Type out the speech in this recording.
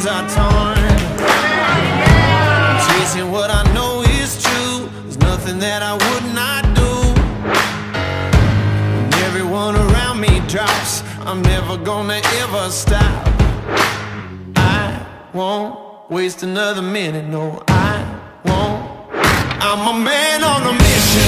hands are torn. Chasing what I know is true. There's nothing that I would not do. When everyone around me drops, I'm never gonna ever stop. I won't waste another minute, no, I won't. I'm a man on a mission.